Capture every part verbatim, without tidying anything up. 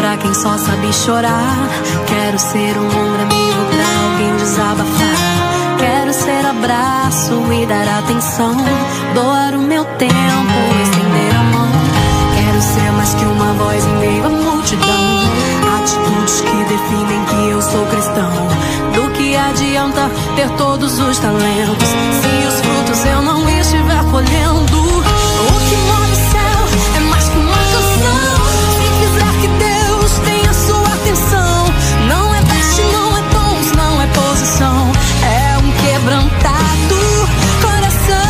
pra quem só sabe chorar. Quero ser um ombro amigo pra alguém desabafar. Quero ser abraço e dar atenção, doar o meu tempo, estender a mão. Quero ser mais que uma voz em meio à multidão. Atitudes que definem que eu sou cristão. Do que adianta ter todos os talentos se os frutos eu não estiver colhendo? O que move o céu é mais que uma canção. Se quiser que Deus tenha sua atenção, não é veste, não é dons, não é posição, é um quebrantado coração.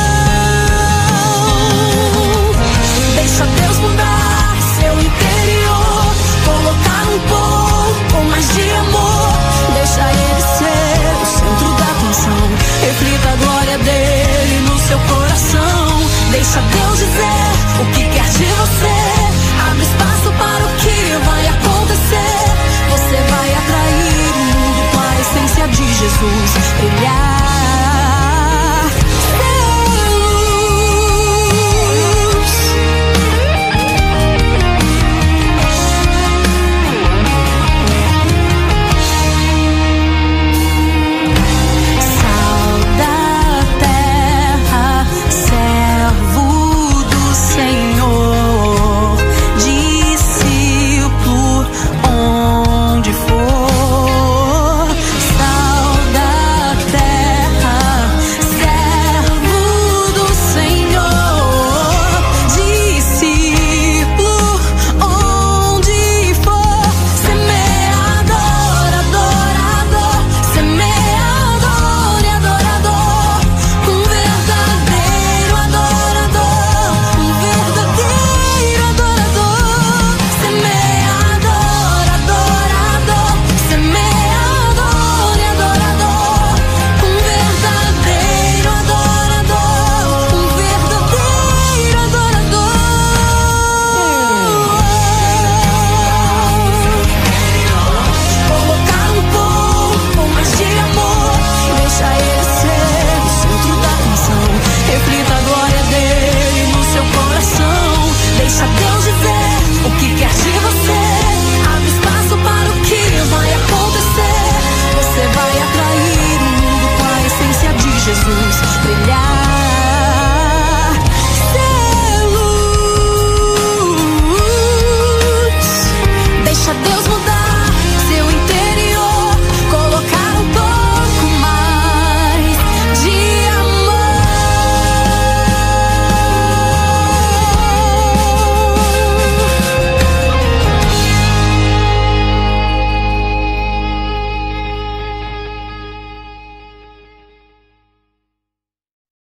Deixa Deus mudar seu interior, colocar um pouco mais de amor. Deixa Ele ser o centro da atenção, reflita a glória dele no seu coração. Deixa Deus